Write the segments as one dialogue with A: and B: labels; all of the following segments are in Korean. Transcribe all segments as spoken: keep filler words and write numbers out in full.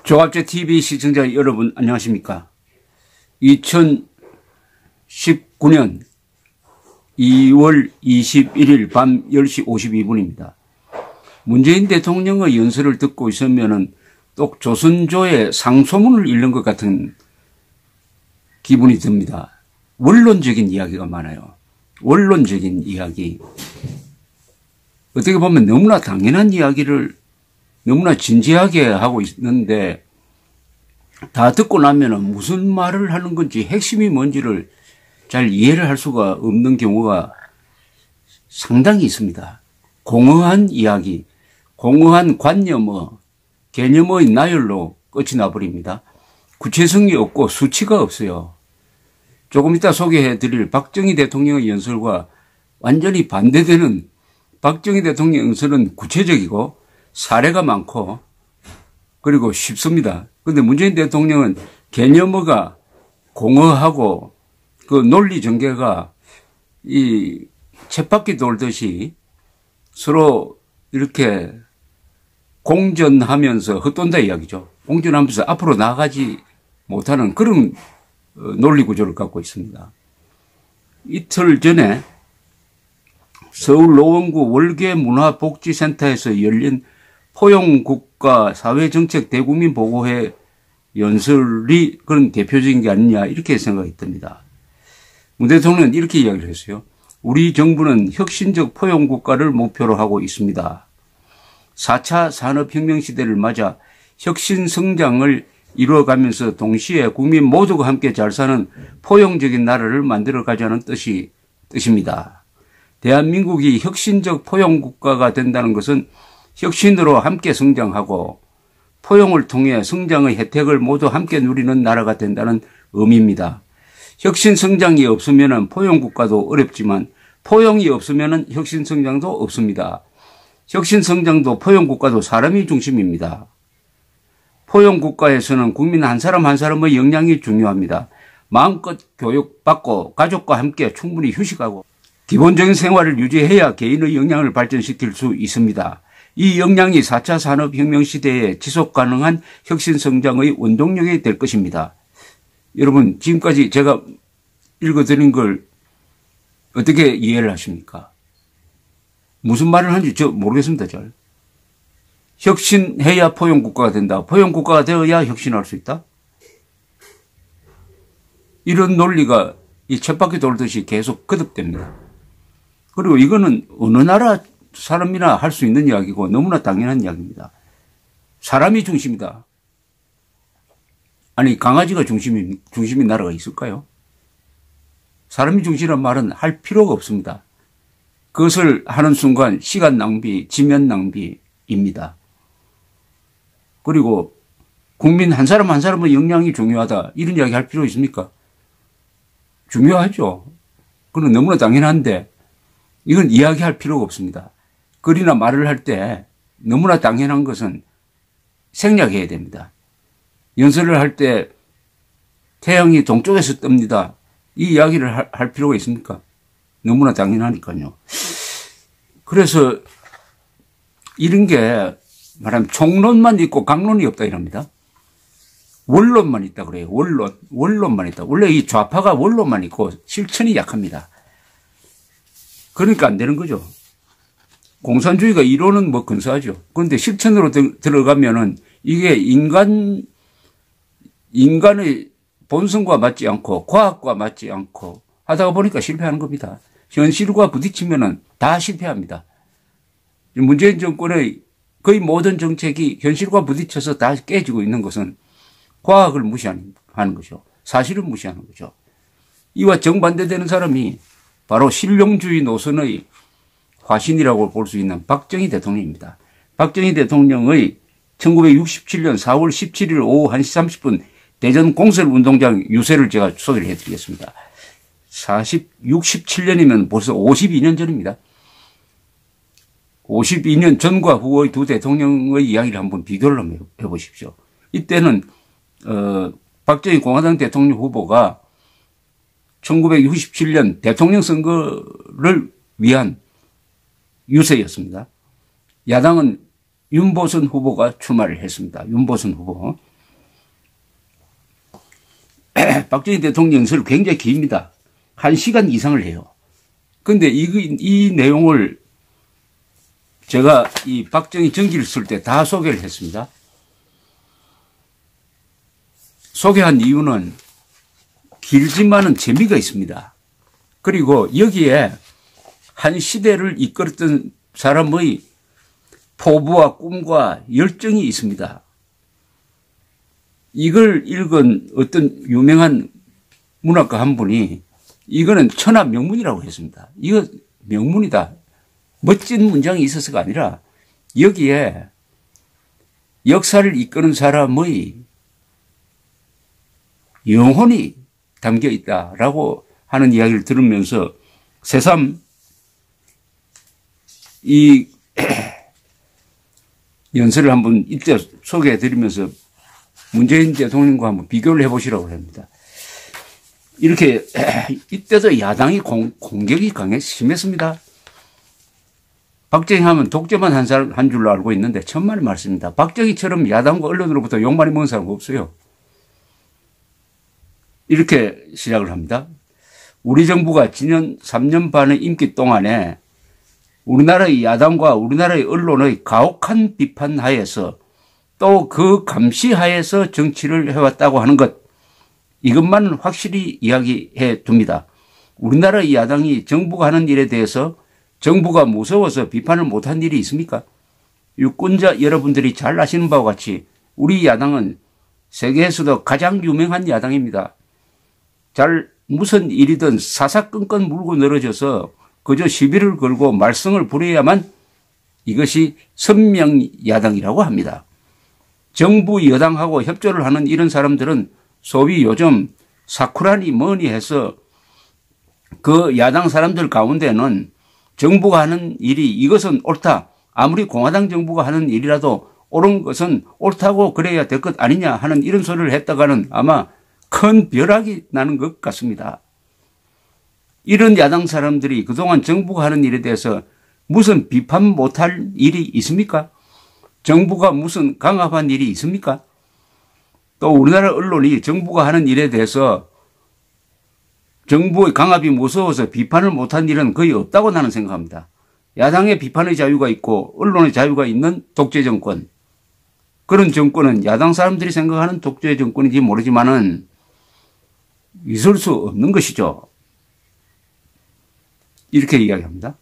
A: 조갑제 티비 시청자 여러분 안녕하십니까. 이천십구 년 이월 이십일일 밤 열 시 오십이 분입니다. 문재인 대통령의 연설을 듣고 있으면은 또 조선조의 상소문을 읽는 것 같은 기분이 듭니다. 원론적인 이야기가 많아요. 원론적인 이야기. 어떻게 보면 너무나 당연한 이야기를 너무나 진지하게 하고 있는데 다 듣고 나면은 무슨 말을 하는 건지 핵심이 뭔지를 잘 이해를 할 수가 없는 경우가 상당히 있습니다. 공허한 이야기, 공허한 관념의 개념의 나열로 끝이 나버립니다. 구체성이 없고 수치가 없어요. 조금 이따 소개해 드릴 박정희 대통령의 연설과 완전히 반대되는 박정희 대통령 연설은 구체적이고 사례가 많고 그리고 쉽습니다. 그런데 문재인 대통령은 개념어가 공허하고 그 논리 전개가 이 쳇바퀴 돌듯이 서로 이렇게 공전하면서 헛돈다 이야기죠. 공전하면서 앞으로 나가지 못하는 그런 논리 구조를 갖고 있습니다. 이틀 전에 서울 노원구 월계문화복지센터에서 열린 포용국가 사회정책 대국민 보고회 연설이 그런 대표적인 게 아니냐 이렇게 생각이 듭니다. 문 대통령은 이렇게 이야기를 했어요. 우리 정부는 혁신적 포용국가를 목표로 하고 있습니다. 사 차 산업혁명 시대를 맞아 혁신 성장을 이루어가면서 동시에 국민 모두가 함께 잘 사는 포용적인 나라를 만들어가자는 뜻이, 뜻입니다. 대한민국이 혁신적 포용국가가 된다는 것은 혁신으로 함께 성장하고 포용을 통해 성장의 혜택을 모두 함께 누리는 나라가 된다는 의미입니다. 혁신 성장이 없으면 포용국가도 어렵지만 포용이 없으면 혁신 성장도 없습니다. 혁신 성장도 포용국가도 사람이 중심입니다. 포용국가에서는 국민 한 사람 한 사람의 역량이 중요합니다. 마음껏 교육받고 가족과 함께 충분히 휴식하고 기본적인 생활을 유지해야 개인의 역량을 발전시킬 수 있습니다. 이 역량이 사 차 산업혁명 시대에 지속가능한 혁신성장의 원동력이 될 것입니다. 여러분 지금까지 제가 읽어드린 걸 어떻게 이해를 하십니까? 무슨 말을 하는지 저 모르겠습니다. 잘. 혁신해야 포용국가가 된다. 포용국가가 되어야 혁신할 수 있다. 이런 논리가 이 쳇바퀴 돌듯이 계속 거듭됩니다. 그리고 이거는 어느 나라 사람이나 할 수 있는 이야기고 너무나 당연한 이야기입니다. 사람이 중심이다. 아니 강아지가 중심인, 중심인 나라가 있을까요? 사람이 중심이란 말은 할 필요가 없습니다. 그것을 하는 순간 시간 낭비, 지면 낭비입니다. 그리고 국민 한 사람 한 사람의 역량이 중요하다. 이런 이야기 할 필요 있습니까? 중요하죠. 그건 너무나 당연한데 이건 이야기할 필요가 없습니다. 글이나 말을 할 때 너무나 당연한 것은 생략해야 됩니다. 연설을 할 때 태양이 동쪽에서 뜹니다. 이 이야기를 할, 할 필요가 있습니까? 너무나 당연하니까요. 그래서 이런 게 말하면 총론만 있고 강론이 없다 이럽니다. 원론만 있다 그래요. 원론. 원론만 있다. 원래 이 좌파가 원론만 있고 실천이 약합니다. 그러니까 안 되는 거죠. 공산주의가 이론은 뭐 근사하죠. 그런데 실천으로 들, 들어가면은 이게 인간, 인간의 본성과 맞지 않고 과학과 맞지 않고 하다가 보니까 실패하는 겁니다. 현실과 부딪히면은 다 실패합니다. 문재인 정권의 거의 모든 정책이 현실과 부딪혀서 다 깨지고 있는 것은 과학을 무시하는 거죠. 사실을 무시하는 거죠. 이와 정반대되는 사람이 바로 실용주의 노선의 화신이라고 볼 수 있는 박정희 대통령입니다. 박정희 대통령의 천구백육십칠 년 사월 십칠일 오후 한 시 삼십 분 대전 공설운동장 유세를 제가 소개를 해드리겠습니다. 사십, 육십칠 년이면 벌써 오십이 년 전입니다. 오십이 년 전과 후의 두 대통령의 이야기를 한번 비교를 한번 해보십시오. 이때는 어, 박정희 공화당 대통령 후보가 천구백육십칠 년 대통령 선거를 위한 유세였습니다. 야당은 윤보선 후보가 출마를 했습니다. 윤보선 후보. 박정희 대통령 연설이 굉장히 깁니다. 한 시간 이상을 해요. 근데 이, 이 내용을 제가 이 박정희 전기를 쓸 때 다 소개를 했습니다. 소개한 이유는 길지만은 재미가 있습니다. 그리고 여기에 한 시대를 이끌었던 사람의 포부와 꿈과 열정이 있습니다. 이걸 읽은 어떤 유명한 문학가 한 분이 이거는 천하 명문이라고 했습니다. 이거 명문이다. 멋진 문장이 있어서가 아니라 여기에 역사를 이끄는 사람의 영혼이 담겨 있다라고 하는 이야기를 들으면서 새삼 이 연설을 한번 이때 소개해 드리면서 문재인 대통령과 한번 비교를 해보시라고 합니다. 이렇게 이때도 야당이 공, 공격이 강해 심했습니다. 박정희 하면 독재만 한 사람 한 줄로 알고 있는데 천만의 말씀입니다. 박정희처럼 야당과 언론으로부터 욕 많이 먹은 사람 없어요. 이렇게 시작을 합니다. 우리 정부가 지난 삼 년 반의 임기 동안에 우리나라의 야당과 우리나라의 언론의 가혹한 비판 하에서 또 그 감시 하에서 정치를 해왔다고 하는 것, 이것만 확실히 이야기해 둡니다. 우리나라의 야당이 정부가 하는 일에 대해서 정부가 무서워서 비판을 못한 일이 있습니까? 유권자 여러분들이 잘 아시는 바와 같이 우리 야당은 세계에서도 가장 유명한 야당입니다. 잘 무슨 일이든 사사건건 물고 늘어져서 그저 시비를 걸고 말썽을 부려야만 이것이 선명야당이라고 합니다. 정부 여당하고 협조를 하는 이런 사람들은 소위 요즘 사쿠라니 뭐니 해서 그 야당 사람들 가운데는 정부가 하는 일이 이것은 옳다. 아무리 공화당 정부가 하는 일이라도 옳은 것은 옳다고 그래야 될 것 아니냐 하는 이런 소리를 했다가는 아마 큰 벼락이 나는 것 같습니다. 이런 야당 사람들이 그동안 정부가 하는 일에 대해서 무슨 비판 못할 일이 있습니까? 정부가 무슨 강압한 일이 있습니까? 또 우리나라 언론이 정부가 하는 일에 대해서 정부의 강압이 무서워서 비판을 못한 일은 거의 없다고 나는 생각합니다. 야당의 비판의 자유가 있고 언론의 자유가 있는 독재 정권, 그런 정권은 야당 사람들이 생각하는 독재 정권인지 모르지만은 있을 수 없는 것이죠. 이렇게 이야기합니다.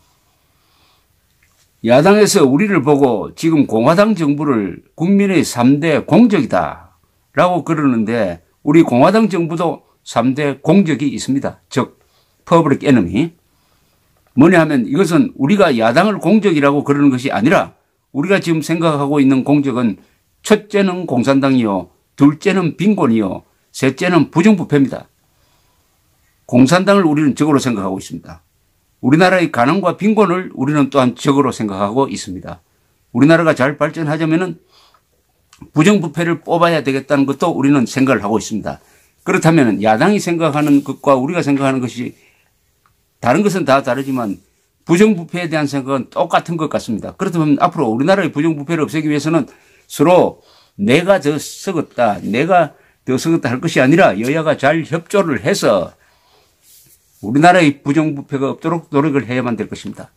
A: 야당에서 우리를 보고 지금 공화당 정부를 국민의 삼 대 공적이다 라고 그러는데 우리 공화당 정부도 삼 대 공적이 있습니다. 즉 퍼블릭 에너미. 뭐냐 하면 이것은 우리가 야당을 공적이라고 그러는 것이 아니라 우리가 지금 생각하고 있는 공적은 첫째는 공산당이요, 둘째는 빈곤이요, 셋째는 부정부패입니다. 공산당을 우리는 적으로 생각하고 있습니다. 우리나라의 가난과 빈곤을 우리는 또한 적으로 생각하고 있습니다. 우리나라가 잘 발전하자면은 부정부패를 뽑아야 되겠다는 것도 우리는 생각을 하고 있습니다. 그렇다면 야당이 생각하는 것과 우리가 생각하는 것이 다른 것은 다 다르지만 부정부패에 대한 생각은 똑같은 것 같습니다. 그렇다면 앞으로 우리나라의 부정부패를 없애기 위해서는 서로 내가 더 썩었다, 내가 더 썩었다 할 것이 아니라 여야가 잘 협조를 해서 우리나라의 부정부패가 없도록 노력을 해야만 될 것입니다.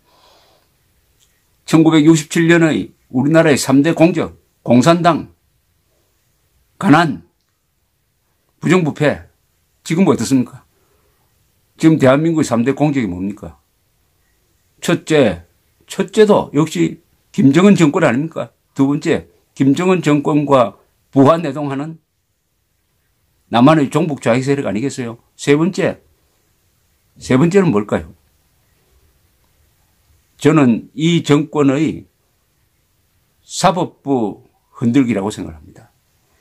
A: 천구백육십칠 년의 우리나라의 삼 대 공적, 공산당, 가난, 부정부패, 지금 어떻습니까? 지금 대한민국의 삼 대 공적이 뭡니까? 첫째, 첫째도 역시 김정은 정권 아닙니까? 두 번째, 김정은 정권과 부하내동하는 남한의 종북 좌익 세력 아니겠어요? 세 번째, 세 번째는 뭘까요? 저는 이 정권의 사법부 흔들기라고 생각합니다.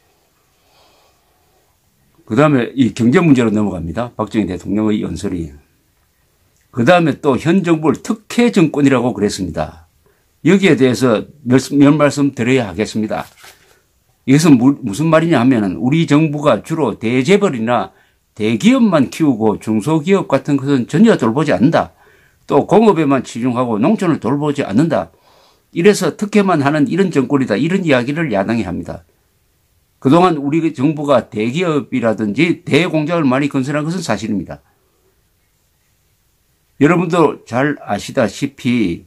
A: 그 다음에 이 경제 문제로 넘어갑니다. 박정희 대통령의 연설이. 그 다음에 또 현 정부를 특혜 정권이라고 그랬습니다. 여기에 대해서 몇, 몇 말씀 드려야 하겠습니다. 이것은 무슨 말이냐 하면은 우리 정부가 주로 대재벌이나 대기업만 키우고 중소기업 같은 것은 전혀 돌보지 않는다. 또 공업에만 치중하고 농촌을 돌보지 않는다. 이래서 특혜만 하는 이런 정권이다. 이런 이야기를 야당이 합니다. 그동안 우리 정부가 대기업이라든지 대공장을 많이 건설한 것은 사실입니다. 여러분도 잘 아시다시피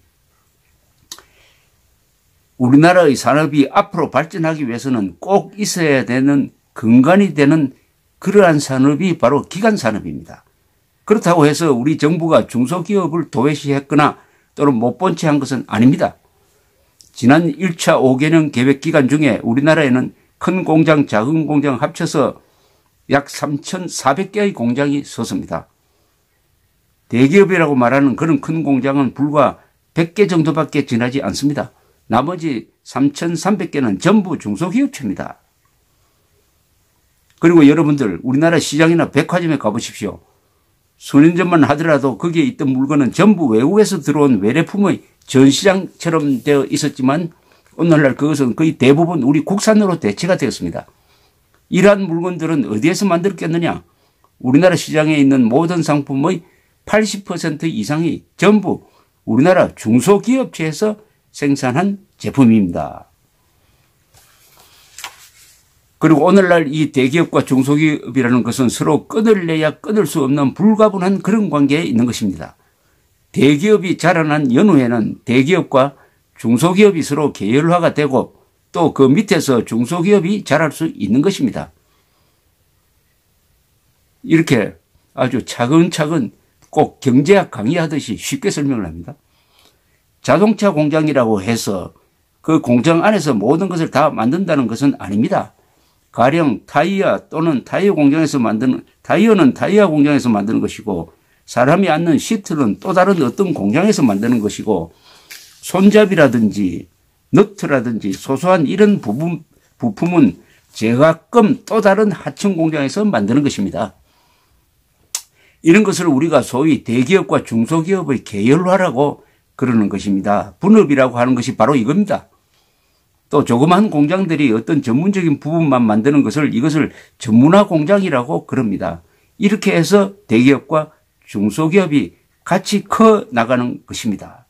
A: 우리나라의 산업이 앞으로 발전하기 위해서는 꼭 있어야 되는 근간이 되는 그러한 산업이 바로 기간산업입니다. 그렇다고 해서 우리 정부가 중소기업을 도외시했거나 또는 못 본 채 한 것은 아닙니다. 지난 일 차 오 개년 계획 기간 중에 우리나라에는 큰 공장, 작은 공장 합쳐서 약 삼천사백 개의 공장이 섰습니다. 대기업이라고 말하는 그런 큰 공장은 불과 백 개 정도밖에 지나지 않습니다. 나머지 삼천삼백 개는 전부 중소기업체입니다. 그리고 여러분들 우리나라 시장이나 백화점에 가보십시오. 수년 전만 하더라도 거기에 있던 물건은 전부 외국에서 들어온 외래품의 전시장처럼 되어 있었지만 오늘날 그것은 거의 대부분 우리 국산으로 대체가 되었습니다. 이러한 물건들은 어디에서 만들었겠느냐? 우리나라 시장에 있는 모든 상품의 팔십 퍼센트 이상이 전부 우리나라 중소기업체에서 생산한 제품입니다. 그리고 오늘날 이 대기업과 중소기업이라는 것은 서로 끊을래야 끊을 수 없는 불가분한 그런 관계에 있는 것입니다. 대기업이 자라난 연후에는 대기업과 중소기업이 서로 계열화가 되고 또 그 밑에서 중소기업이 자랄 수 있는 것입니다. 이렇게 아주 차근차근 꼭 경제학 강의하듯이 쉽게 설명을 합니다. 자동차 공장이라고 해서 그 공장 안에서 모든 것을 다 만든다는 것은 아닙니다. 가령 타이어 또는 타이어 공장에서 만드는, 타이어는 타이어 공장에서 만드는 것이고 사람이 앉는 시트는 또 다른 어떤 공장에서 만드는 것이고 손잡이라든지 너트라든지 소소한 이런 부분, 부품은 제각금 또 다른 하청 공장에서 만드는 것입니다. 이런 것을 우리가 소위 대기업과 중소기업의 계열화라고 그러는 것입니다. 분업이라고 하는 것이 바로 이겁니다. 또 조그마한 공장들이 어떤 전문적인 부분만 만드는 것을 이것을 전문화 공장이라고 그럽니다. 이렇게 해서 대기업과 중소기업이 같이 커 나가는 것입니다.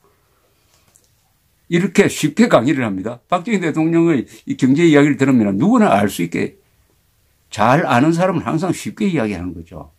A: 이렇게 쉽게 강의를 합니다. 박정희 대통령의 이 경제 이야기를 들으면 누구나 알 수 있게 잘 아는 사람은 항상 쉽게 이야기하는 거죠.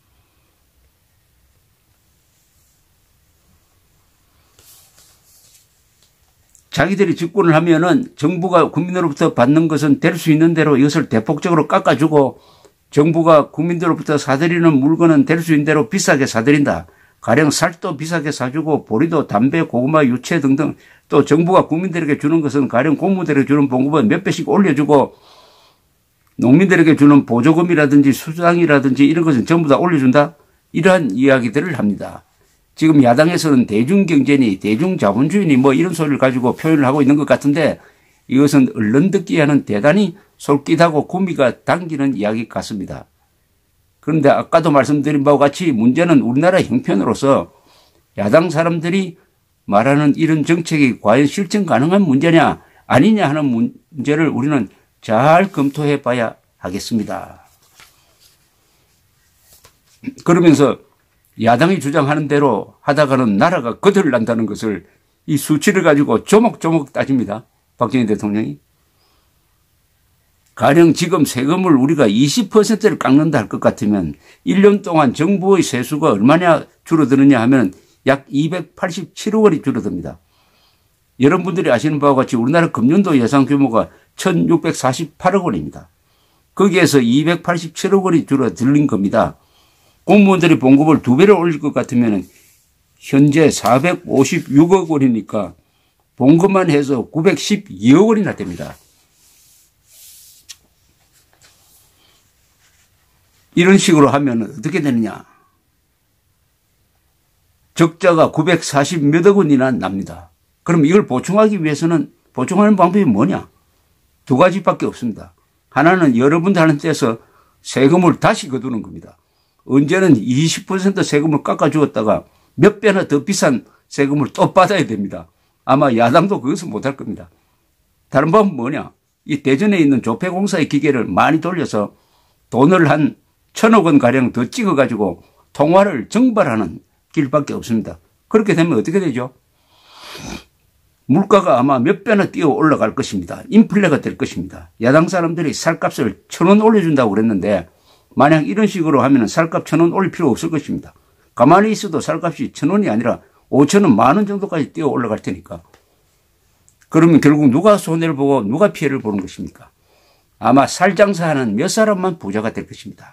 A: 자기들이 집권을 하면은 정부가 국민으로부터 받는 것은 될 수 있는 대로 이것을 대폭적으로 깎아주고 정부가 국민들로부터 사들이는 물건은 될 수 있는 대로 비싸게 사들인다. 가령 쌀도 비싸게 사주고 보리도 담배, 고구마, 유채 등등 또 정부가 국민들에게 주는 것은 가령 공무원들에게 주는 봉급은 몇 배씩 올려주고 농민들에게 주는 보조금이라든지 수당이라든지 이런 것은 전부 다 올려준다. 이러한 이야기들을 합니다. 지금 야당에서는 대중경제니 대중자본주의니 뭐 이런 소리를 가지고 표현을 하고 있는 것 같은데 이것은 얼른 듣기에는 대단히 솔깃하고 구미가 당기는 이야기 같습니다. 그런데 아까도 말씀드린 바와 같이 문제는 우리나라 형편으로서 야당 사람들이 말하는 이런 정책이 과연 실천 가능한 문제냐 아니냐 하는 문제를 우리는 잘 검토해 봐야 하겠습니다. 그러면서 야당이 주장하는 대로 하다가는 나라가 거덜난다는 것을 이 수치를 가지고 조목조목 따집니다. 박정희 대통령이. 가령 지금 세금을 우리가 이십 퍼센트를 깎는다 할 것 같으면 일 년 동안 정부의 세수가 얼마나 줄어드느냐 하면 약 이백팔십칠억 원이 줄어듭니다. 여러분들이 아시는 바와 같이 우리나라 금년도 예산 규모가 천육백사십팔억 원입니다. 거기에서 이백팔십칠억 원이 줄어들린 겁니다. 공무원들이 봉급을 두 배를 올릴 것 같으면 현재 사백오십육억 원이니까 봉급만 해서 구백십이억 원이나 됩니다. 이런 식으로 하면 어떻게 되느냐. 적자가 구백사십 몇억 원이나 납니다. 그럼 이걸 보충하기 위해서는 보충하는 방법이 뭐냐. 두 가지밖에 없습니다. 하나는 여러분들한테 떼서 세금을 다시 거두는 겁니다. 언제는 이십 퍼센트 세금을 깎아주었다가 몇 배나 더 비싼 세금을 또 받아야 됩니다. 아마 야당도 그것을 못할 겁니다. 다른 방법은 뭐냐. 이 대전에 있는 조폐공사의 기계를 많이 돌려서 돈을 한 천억 원 가량 더 찍어가지고 통화를 정발하는 길밖에 없습니다. 그렇게 되면 어떻게 되죠? 물가가 아마 몇 배나 뛰어 올라갈 것입니다. 인플레가 될 것입니다. 야당 사람들이 쌀값을 천 원 올려준다고 그랬는데 만약 이런 식으로 하면 쌀값 천 원 올릴 필요 없을 것입니다. 가만히 있어도 쌀값이 천 원이 아니라 오천 원, 만 원 정도까지 뛰어 올라갈 테니까. 그러면 결국 누가 손해를 보고 누가 피해를 보는 것입니까? 아마 쌀 장사하는 몇 사람만 부자가 될 것입니다.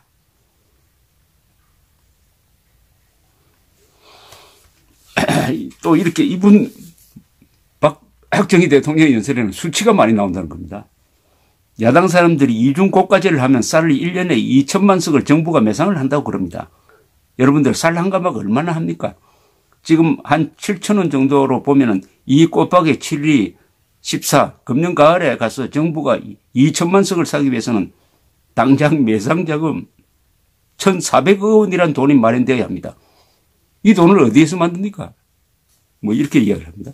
A: 또 이렇게 이분 박정희 대통령 연설에는 수치가 많이 나온다는 겁니다. 야당 사람들이 이중 고가제를 하면 쌀을 일 년에 이천만 석을 정부가 매상을 한다고 그럽니다. 여러분들 쌀 한 가마가 얼마나 합니까? 지금 한 칠천 원 정도로 보면은 이 곱하기 칠이 십사, 금년 가을에 가서 정부가 이천만 석을 사기 위해서는 당장 매상자금 천사백억 원이라는 돈이 마련되어야 합니다. 이 돈을 어디에서 만듭니까? 뭐 이렇게 이야기를 합니다.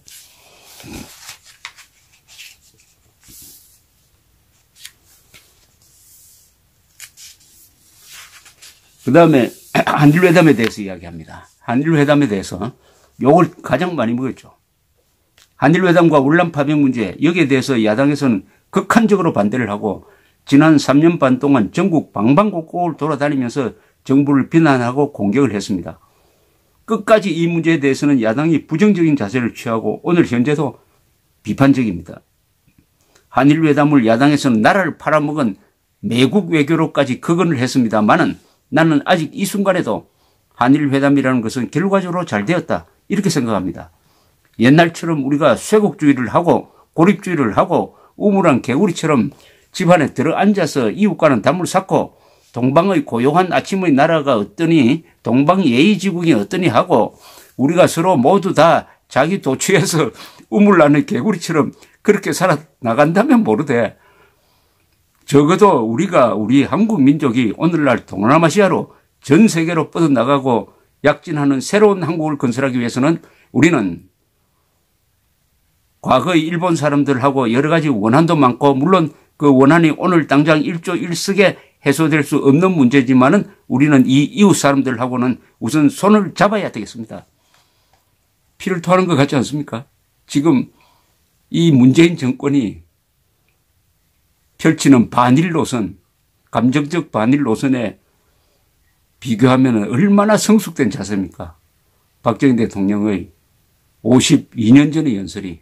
A: 그 다음에 한일회담에 대해서 이야기합니다. 한일회담에 대해서 욕을 가장 많이 먹었죠. 한일회담과 울란 파병 문제, 여기에 대해서 야당에서는 극한적으로 반대를 하고 지난 삼 년 반 동안 전국 방방곡곡을 돌아다니면서 정부를 비난하고 공격을 했습니다. 끝까지 이 문제에 대해서는 야당이 부정적인 자세를 취하고 오늘 현재도 비판적입니다. 한일회담을 야당에서는 나라를 팔아먹은 매국 외교로까지 극언을 했습니다만은 나는 아직 이 순간에도 한일회담이라는 것은 결과적으로 잘 되었다 이렇게 생각합니다. 옛날처럼 우리가 쇄국주의를 하고 고립주의를 하고 우물한 개구리처럼 집안에 들어앉아서 이웃과는 담을 쌓고 동방의 고요한 아침의 나라가 어떠니 동방 예의지국이 어떠니 하고 우리가 서로 모두 다 자기 도취해서 우물나는 개구리처럼 그렇게 살아나간다면 모르되 적어도 우리가 우리 한국 민족이 오늘날 동남아시아로 전 세계로 뻗어나가고 약진하는 새로운 한국을 건설하기 위해서는 우리는 과거의 일본 사람들하고 여러 가지 원한도 많고 물론 그 원한이 오늘 당장 일조 일석에 해소될 수 없는 문제지만은 우리는 이 이웃 사람들하고는 우선 손을 잡아야 되겠습니다. 피를 토하는 것 같지 않습니까? 지금 이 문재인 정권이 펼치는 반일 노선, 감정적 반일 노선에 비교하면 얼마나 성숙된 자세입니까? 박정희 대통령의 오십이 년 전의 연설이.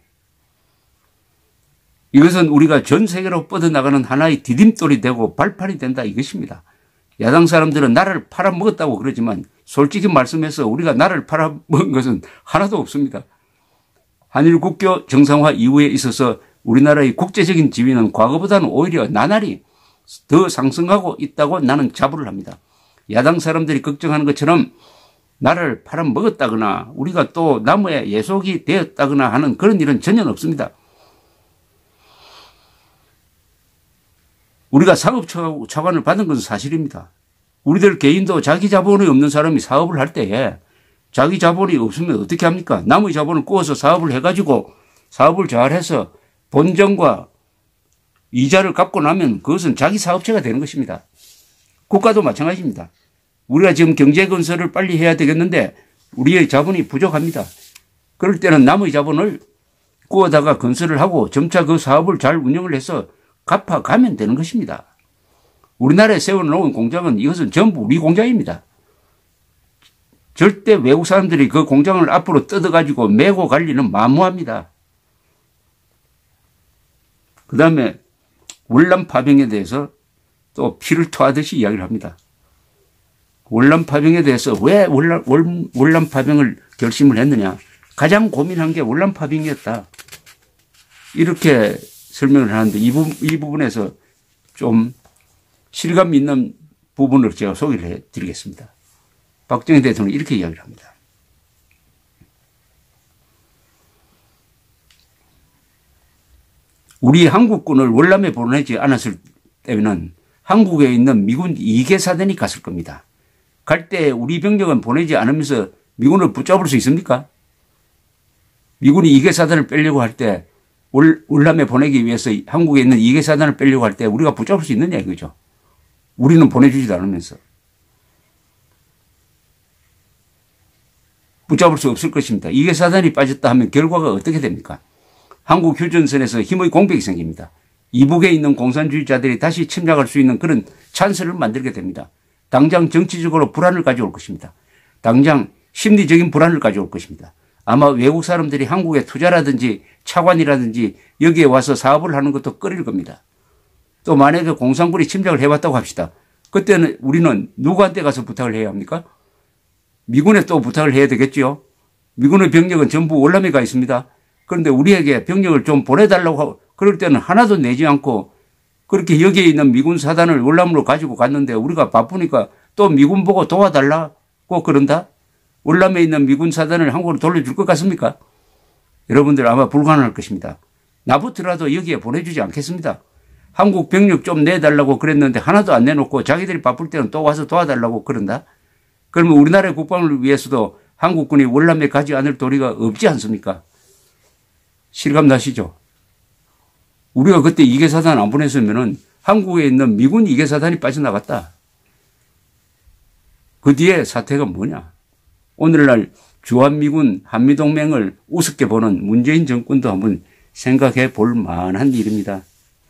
A: 이것은 우리가 전 세계로 뻗어나가는 하나의 디딤돌이 되고 발판이 된다 이것입니다. 야당 사람들은 나라를 팔아먹었다고 그러지만 솔직히 말씀해서 우리가 나라를 팔아먹은 것은 하나도 없습니다. 한일 국교 정상화 이후에 있어서 우리나라의 국제적인 지위는 과거보다는 오히려 나날이 더 상승하고 있다고 나는 자부를 합니다. 야당 사람들이 걱정하는 것처럼 나라를 팔아먹었다거나 우리가 또 나무에 예속이 되었다거나 하는 그런 일은 전혀 없습니다. 우리가 사업차관을 받은 것은 사실입니다. 우리들 개인도 자기 자본이 없는 사람이 사업을 할 때에 자기 자본이 없으면 어떻게 합니까? 남의 자본을 구워서 사업을 해가지고 사업을 잘해서 본전과 이자를 갚고 나면 그것은 자기 사업체가 되는 것입니다. 국가도 마찬가지입니다. 우리가 지금 경제 건설을 빨리 해야 되겠는데 우리의 자본이 부족합니다. 그럴 때는 남의 자본을 구워다가 건설을 하고 점차 그 사업을 잘 운영을 해서 갚아가면 되는 것입니다. 우리나라에 세워놓은 공장은 이것은 전부 우리 공장입니다. 절대 외국 사람들이 그 공장을 앞으로 뜯어가지고 메고 갈 일은 만무합니다. 그 다음에 월남 파병에 대해서 또 피를 토하듯이 이야기를 합니다. 월남 파병에 대해서 왜 월남, 월남 파병을 결심을 했느냐. 가장 고민한 게 월남 파병이었다. 이렇게 설명을 하는데 이, 부분, 이 부분에서 좀 실감 있는 부분을 제가 소개를 해드리겠습니다. 박정희 대통령이 이렇게 이야기를 합니다. 우리 한국군을 월남에 보내지 않았을 때는 한국에 있는 미군 이 개 사단이 갔을 겁니다. 갈 때 우리 병력은 보내지 않으면서 미군을 붙잡을 수 있습니까? 미군이 이 개 사단을 빼려고 할 때 월남에 보내기 위해서 한국에 있는 이 개 사단을 빼려고 할 때 우리가 붙잡을 수 있느냐 이거죠. 우리는 보내주지도 않으면서. 붙잡을 수 없을 것입니다. 이 개 사단이 빠졌다 하면 결과가 어떻게 됩니까? 한국 휴전선에서 힘의 공백이 생깁니다. 이북에 있는 공산주의자들이 다시 침략할 수 있는 그런 찬스를 만들게 됩니다. 당장 정치적으로 불안을 가져올 것입니다. 당장 심리적인 불안을 가져올 것입니다. 아마 외국 사람들이 한국에 투자라든지 차관이라든지 여기에 와서 사업을 하는 것도 꺼릴 겁니다. 또 만약에 공산군이 침략을 해왔다고 합시다. 그때는 우리는 누구한테 가서 부탁을 해야 합니까? 미군에 또 부탁을 해야 되겠죠. 미군의 병력은 전부 월남에 가 있습니다. 그런데 우리에게 병력을 좀 보내달라고 하고 그럴 때는 하나도 내지 않고 그렇게 여기에 있는 미군 사단을 월남으로 가지고 갔는데 우리가 바쁘니까 또 미군 보고 도와달라고 그런다? 월남에 있는 미군 사단을 한국으로 돌려줄 것 같습니까? 여러분들 아마 불가능할 것입니다. 나부터라도 여기에 보내주지 않겠습니다. 한국 병력 좀 내달라고 그랬는데 하나도 안 내놓고 자기들이 바쁠 때는 또 와서 도와달라고 그런다? 그러면 우리나라의 국방을 위해서도 한국군이 월남에 가지 않을 도리가 없지 않습니까? 실감 나시죠? 우리가 그때 이계사단 안 보냈으면은 한국에 있는 미군 이계사단이 빠져나갔다. 그 뒤에 사태가 뭐냐? 오늘날 주한미군 한미동맹을 우습게 보는 문재인 정권도 한번 생각해 볼 만한 일입니다.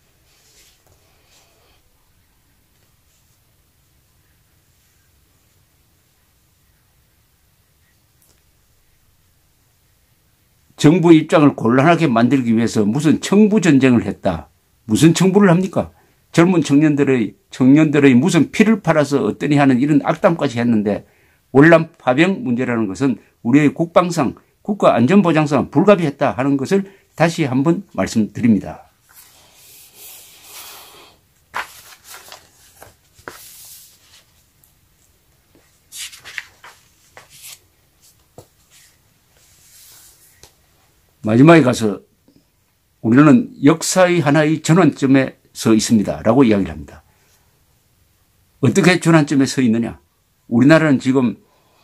A: 정부 입장을 곤란하게 만들기 위해서 무슨 청부전쟁을 했다. 무슨 청부를 합니까? 젊은 청년들의, 청년들의 무슨 피를 팔아서 어떠니 하는 이런 악담까지 했는데 월남 파병 문제라는 것은 우리의 국방상, 국가안전보장상 불가피했다 하는 것을 다시 한번 말씀드립니다. 마지막에 가서 우리는 역사의 하나의 전환점에 서 있습니다. 라고 이야기를 합니다. 어떻게 전환점에 서 있느냐? 우리나라는 지금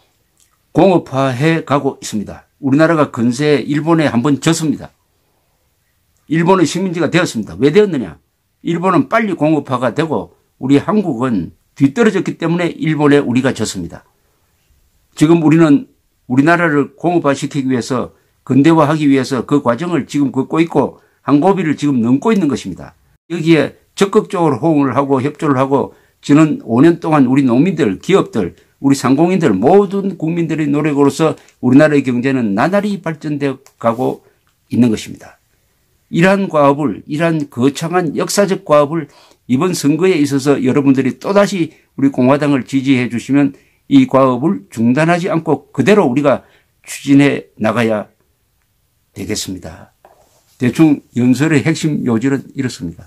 A: 공업화해 가고 있습니다. 우리나라가 근세에 일본에 한번 졌습니다. 일본의 식민지가 되었습니다. 왜 되었느냐? 일본은 빨리 공업화가 되고 우리 한국은 뒤떨어졌기 때문에 일본에 우리가 졌습니다. 지금 우리는 우리나라를 공업화시키기 위해서 근대화하기 위해서 그 과정을 지금 걷고 있고 한 고비를 지금 넘고 있는 것입니다. 여기에 적극적으로 호응을 하고 협조를 하고 지난 오 년 동안 우리 농민들, 기업들, 우리 상공인들 모든 국민들의 노력으로서 우리나라의 경제는 나날이 발전되어 가고 있는 것입니다. 이러한 과업을, 이러한 거창한 역사적 과업을 이번 선거에 있어서 여러분들이 또다시 우리 공화당을 지지해 주시면 이 과업을 중단하지 않고 그대로 우리가 추진해 나가야 되겠습니다. 대충 연설의 핵심 요지는 이렇습니다.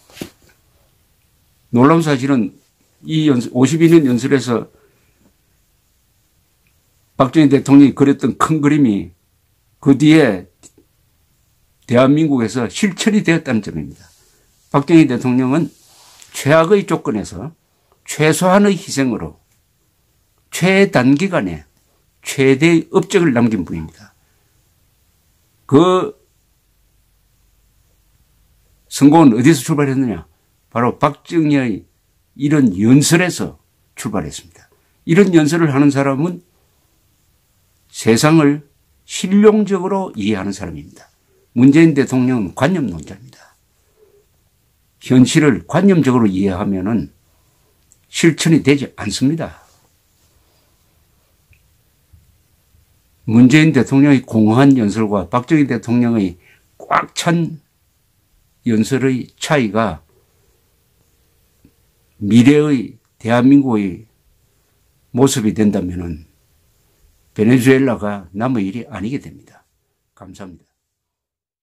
A: 놀라운 사실은 이 연설, 오십이 년 연설에서 박정희 대통령이 그렸던 큰 그림이 그 뒤에 대한민국에서 실천이 되었다는 점입니다. 박정희 대통령은 최악의 조건에서 최소한의 희생으로 최단기간에 최대의 업적을 남긴 분입니다. 그 성공은 어디서 출발했느냐? 바로 박정희의 이런 연설에서 출발했습니다. 이런 연설을 하는 사람은 세상을 실용적으로 이해하는 사람입니다. 문재인 대통령은 관념론자입니다. 현실을 관념적으로 이해하면은 실천이 되지 않습니다. 문재인 대통령의 공허한 연설과 박정희 대통령의 꽉 찬 연설의 차이가 미래의 대한민국의 모습이 된다면은 베네수엘라가 남의 일이 아니게 됩니다. 감사합니다.